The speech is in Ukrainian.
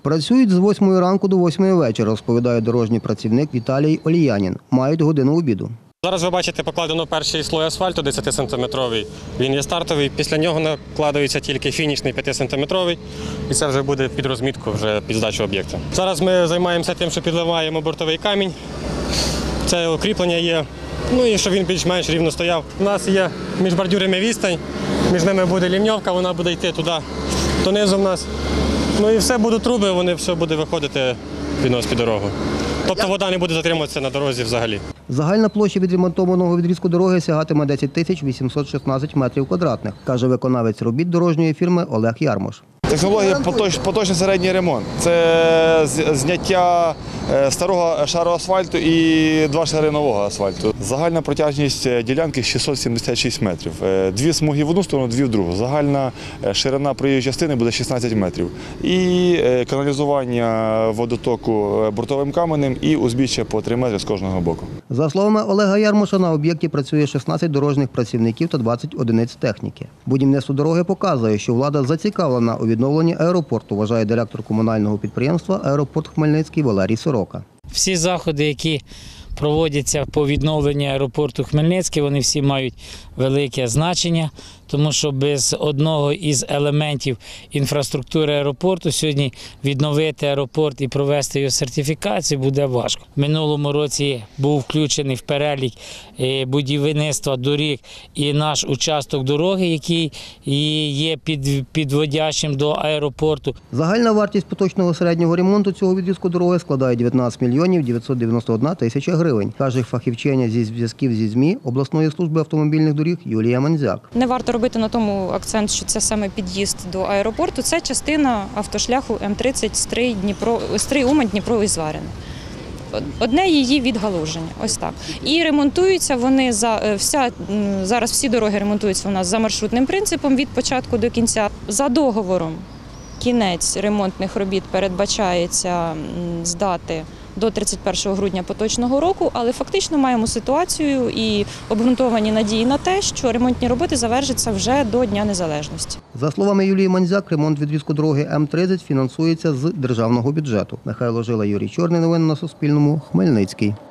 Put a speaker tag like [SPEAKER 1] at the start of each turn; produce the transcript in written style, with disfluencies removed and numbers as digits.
[SPEAKER 1] Працюють з 8 ранку до 8 вечора, розповідає дорожній працівник Віталій Оліянін. Мають годину обіду.
[SPEAKER 2] Зараз ви бачите, покладено перший слой асфальту 10-сантиметровий. Він є стартовий, після нього накладується тільки фінішний 5-сантиметровий. І це вже буде під розмітку, вже під здачу об'єкта. Зараз ми займаємося тим, що підливаємо бортовий камінь. Це укріплення є, і щоб він більш-менш рівно стояв. У нас є між бордюрами відстань, між ними буде лівньовка, вона буде йти туди, донизу в нас. І все будуть труби, вони все буде виходити під дорогу. Тобто вода не буде затримуватися на дорозі взагалі.
[SPEAKER 1] Загальна площа відремонтованого відрізку дороги сягатиме 10 816 метрів квадратних, каже виконавець робіт дорожньої фірми Олег Ярмош.
[SPEAKER 3] Технологія поточний середній ремонт. Це зняття старого шару асфальту і 2 шари нового асфальту. Загальна протяжність ділянки 676 метрів. 2 смуги в одну сторону, 2 в другу. Загальна ширина проїжджої частини буде 16 метрів. І каналізування водотоку бортовим каменем і узбіччя по 3 метри з кожного боку.
[SPEAKER 1] За словами Олега Ярмоша, на об'єкті працює 16 дорожніх працівників та 20 одиниць техніки. Будівництво дороги показує, що влада зацікавлена у відновленні аеропорту, вважає директор комунального підприємства «Аеропорт Хмельницький» Валерій Сорока.
[SPEAKER 4] Всі заходи, які проводяться по відновленню аеропорту Хмельницький, вони всі мають велике значення, тому що без одного із елементів інфраструктури аеропорту сьогодні відновити аеропорт і провести його сертифікацію буде важко. В минулому році був включений в перелік будівництва доріг і наш участок дороги, який є підводящим до аеропорту.
[SPEAKER 1] Загальна вартість поточного середнього ремонту цього відрізку дороги складає 19 мільйонів 991 тисяча гривень, каже фахівчиня зі зв'язків зі ЗМІ обласної служби автомобільних доріг Юлія Мандзяк.
[SPEAKER 5] Не варто робити на тому акцент, що це саме під'їзд до аеропорту. Це частина автошляху М30 Стрий-Умань, Дніпро і Зварине. Одне її відгалуження, ось так. І ремонтуються вони, зараз всі дороги ремонтуються у нас за маршрутним принципом від початку до кінця. За договором кінець ремонтних робіт передбачається здати до 31 грудня поточного року, але фактично маємо ситуацію і обґрунтовані надії на те, що ремонтні роботи завершаться вже до Дня Незалежності.
[SPEAKER 1] За словами Юлії Мандзяк, ремонт відрізку дороги М30 фінансується з державного бюджету. Михайло Жила, Юрій Чорний. Новини на Суспільному. Хмельницький.